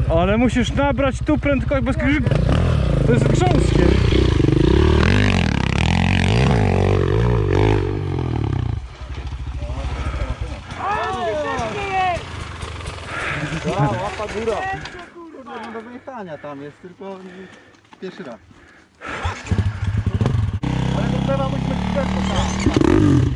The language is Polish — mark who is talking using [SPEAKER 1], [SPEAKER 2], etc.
[SPEAKER 1] Ale musisz nabrać tu prędkość, bo to jest grząskie.
[SPEAKER 2] Łapa góra. Nie do wyjechania tam jest, tylko pierwszy raz. Ale do drzewa musimy ci